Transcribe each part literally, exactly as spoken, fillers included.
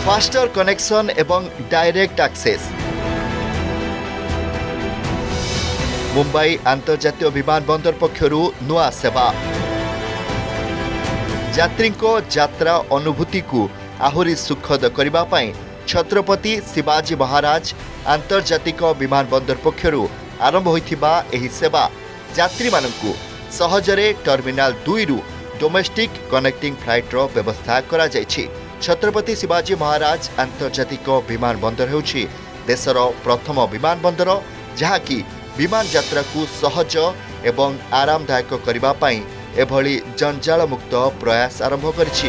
Faster connection एवं direct access. Mumbai अंतर्जातीय विमानबंदर पक्षरु नुआ सेवा। यात्री को यात्रा अनुभूति को आहुरी सुखद करबा पई छत्रपति शिवाजी महाराज अंतर्जातिक विमानबंदर पक्षरु आरंभ होइथिबा एही सेवा यात्री मानकु सहजरे टर्मिनाल दुई रु डोमेस्टिक कनेक्टिंग फ्लाइट रो व्यवस्था करा जायछि। छत्रपति शिवाजी महाराज अंतर्जातिक विमानबंदर हेउछि देशर प्रथम विमानबंदर जहाँकि विमान यात्रा को सहज एवं आरामदायक करबा पई एभली जंजाल मुक्त प्रयास आरंभ करिछि।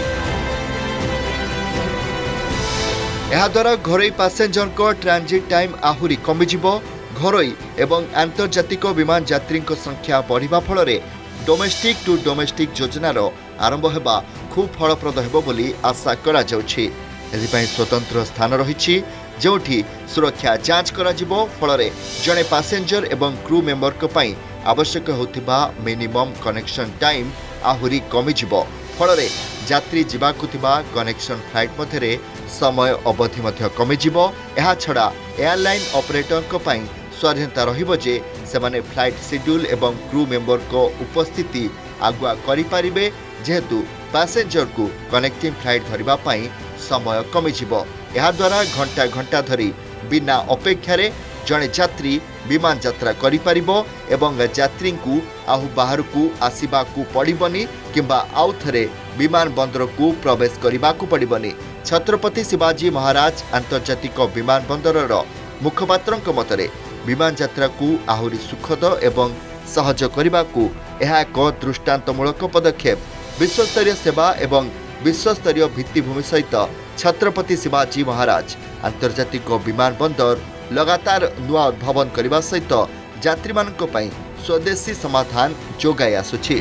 एहा द्वारा घरोई पैसेंजर को ट्रांजिट टाइम आहुरी कमिजिबो। घरोई एवं आंतर्जातिक विमान यात्री संख्या बढ़िबा फଳରେ डोमेस्टिक टू डोमेस्टिक योजनार आरंभ हेबा खूब फलप्रद हेबो बोली आशा करा जाउछि। एथिपाई स्वतंत्र स्थान रहिछि जोठी सुरक्षा जांच करा जिवो फଳରେ जणे पैसेंजर एवं क्रू मेंबर को पई आवश्यक होथिबा मिनिमम कनेक्शन टाइम आहुरी कमिजिबो। फଳରେ यात्री जिबाकु थिबा कनेक्शन फ्लाइट मध्यरे समय अवधि मध्य कमिजिबो। एहा छडा एयरलाइन ऑपरेटर को पई स्वाधीनता रहिबो जे सेमाने फ्लाइट शेड्यूल एवं क्रू मेंबर को उपस्थिति आगुआ करि पारिबे जेहेतु पैसेंजर को कनेक्टिंग फ्लाइट धरिबा पई समय कमिजिबो। एहा द्वारा घंटा घंटा धरी बिना अपेक्षारे जणे यात्री विमान यात्रा करि पारिबो एवं यात्री को आहु बाहर को आसीबा को पड़िबनी किंबा आउ थरे विमान बंदर को प्रवेश करिबा को पड़िबनी। छत्रपति शिवाजी महाराज अंतर्जातिक विमान बंदरर मुखपात्रଙ୍କ मतरे विमान यात्रा को आहुरी सुखद एवं सहज करने को यह एक दृष्टांतमूलक पदक्षेप। विश्वस्तरीय सेवा एवं विश्वस्तरीय भित्तिभूमि सहित छत्रपति शिवाजी महाराज अंतर्जातिक विमान बंदर लगातार नुआ उद्भावन करने सहित यात्री मानक पई स्वदेशी समाधान जोगाई आसुछि।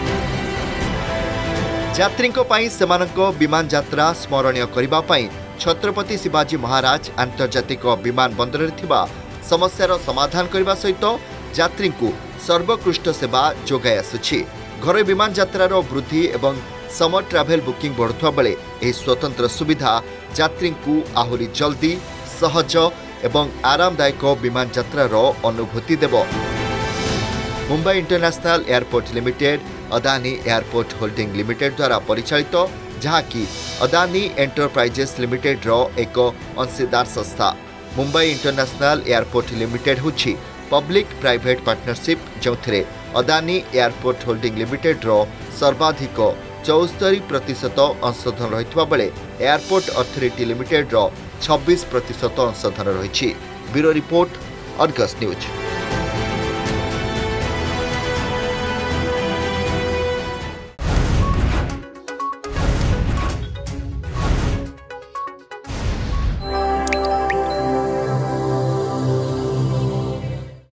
यात्री पई सेमानक विमान यात्रा स्मरणीय करबा पई छत्रपति शिवाजी महाराज अंतर्जातिक विमान बंदर थिबा समस्यार समाधान करने सहित यात्री को सर्वोत्कृष्ट सेवा जोगाई आसुछि। घर विमान यात्रार वृद्धि एवं समर ट्रावेल बुकिंग बढ़ुवा बेले यह स्वतंत्र सुविधा यात्री को आहुरी जल्दी सहज एवं आरामदायक विमान यात्रार अनुभूति देव। Mumbai international airport limited Adani airport holding limited द्वारा परिचालित जहाँ कि अदानी एंटरप्राइजेस लिमिटेड रो एक अंशीदार संस्था। मुंबई इंटरनेशनल एयरपोर्ट लिमिटेड होछि पब्लिक प्राइवेट पार्टनरशिप जो अदानी एयरपोर्ट होल्डिंग लिमिटेड रो सर्वाधिक चौस्तरी प्रतिशत अंशधन रही बेले एयरपोर्ट अथॉरिटी लिमिटेड रो छब्बीस प्रतिशत अंशधन रही। Bureau report Argus news.